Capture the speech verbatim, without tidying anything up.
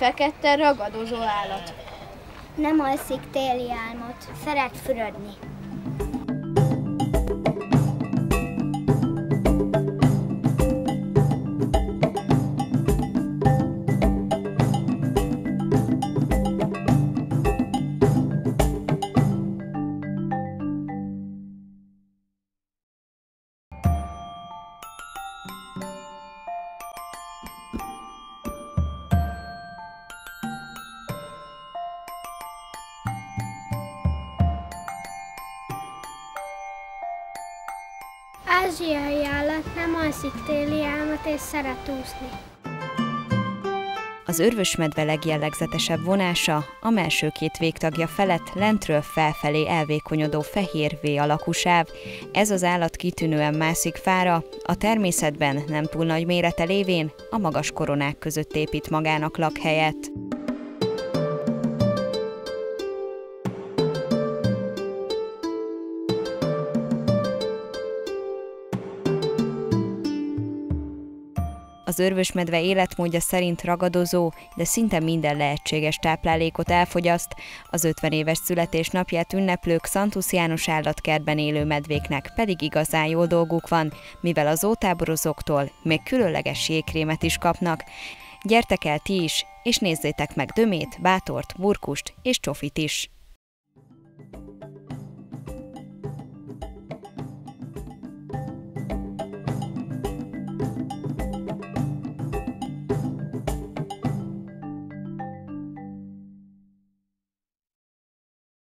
fekete ragadozó állat. Nem alszik téli álmot, szeret fürödni. Ázsiai állat, nem alszik téli álmot és szeret úszni. Az őrvösmedve legjellegzetesebb vonása a mellső két végtagja felett lentről felfelé elvékonyodó fehér V alakú sáv. Ez az állat kitűnően mászik fára, a természetben nem túl nagy mérete lévén a magas koronák között épít magának lakhelyet. Az őrvösmedve életmódja szerint ragadozó, de szinte minden lehetséges táplálékot elfogyaszt. Az ötven éves születésnapját ünneplő Xanthus János állatkertben élő medvéknek pedig igazán jó dolguk van, mivel az zootáborozóktól még különleges jégkrémet is kapnak. Gyertek el ti is, és nézzétek meg Dömét, Bátort, Burkust és Csofit is!